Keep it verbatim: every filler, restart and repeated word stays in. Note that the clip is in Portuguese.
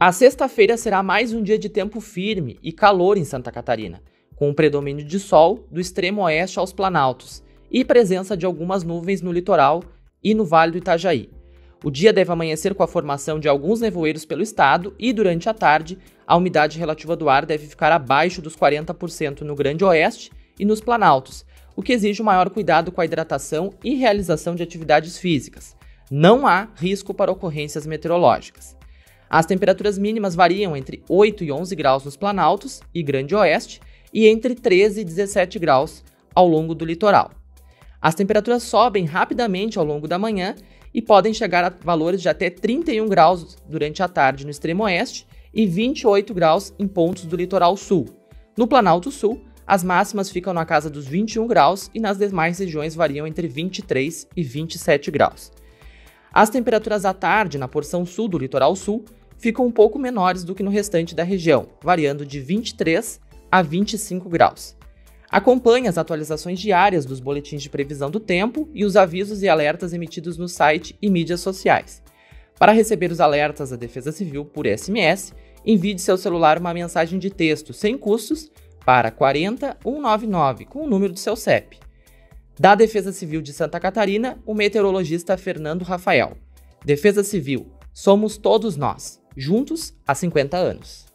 A sexta-feira será mais um dia de tempo firme e calor em Santa Catarina, com o predomínio de sol do extremo oeste aos planaltos e presença de algumas nuvens no litoral e no Vale do Itajaí. O dia deve amanhecer com a formação de alguns nevoeiros pelo estado e, durante a tarde, a umidade relativa do ar deve ficar abaixo dos quarenta por cento no Grande Oeste e nos planaltos, o que exige um maior cuidado com a hidratação e realização de atividades físicas. Não há risco para ocorrências meteorológicas. As temperaturas mínimas variam entre oito e onze graus nos planaltos e Grande Oeste e entre treze e dezessete graus ao longo do litoral. As temperaturas sobem rapidamente ao longo da manhã e podem chegar a valores de até trinta e um graus durante a tarde no extremo oeste e vinte e oito graus em pontos do litoral sul. No Planalto Sul, as máximas ficam na casa dos vinte e um graus e nas demais regiões variam entre vinte e três e vinte e sete graus. As temperaturas à tarde na porção sul do litoral sul ficam um pouco menores do que no restante da região, variando de vinte e três a vinte e cinco graus. Acompanhe as atualizações diárias dos boletins de previsão do tempo e os avisos e alertas emitidos no site e mídias sociais. Para receber os alertas da Defesa Civil por S M S, envie de seu celular uma mensagem de texto sem custos para quarenta, cento e noventa e nove com o número do seu C E P. Da Defesa Civil de Santa Catarina, o meteorologista Fernando Rafael. Defesa Civil, somos todos nós, juntos há cinquenta anos.